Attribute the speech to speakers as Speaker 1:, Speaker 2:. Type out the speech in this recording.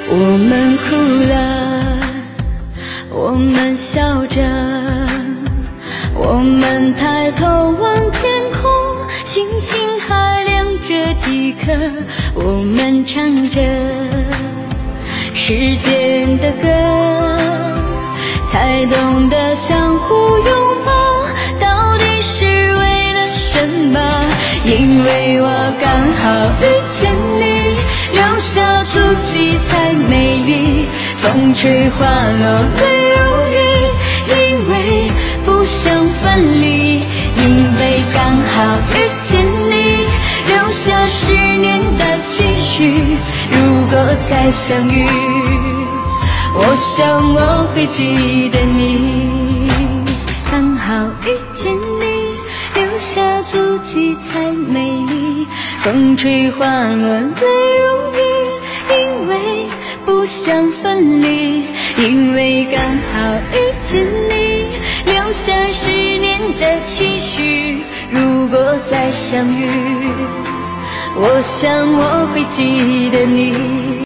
Speaker 1: 我们哭了，我们笑着，我们抬头望天空，星星还亮着几颗，我们唱着时间的歌，才懂得相互拥抱，到底是为了什么？因为我刚好遇见你，留下足迹才美丽，风吹花落泪如雨，因为不想分离，因为刚好遇见你，留下10年的期许，如果再相遇，我想我会记得你。刚好遇见你，留下足迹才美丽，风吹花落泪如雨，因为不想分离，因为刚好遇见你，留下10年的期许，如果再相遇，我想我会记得你。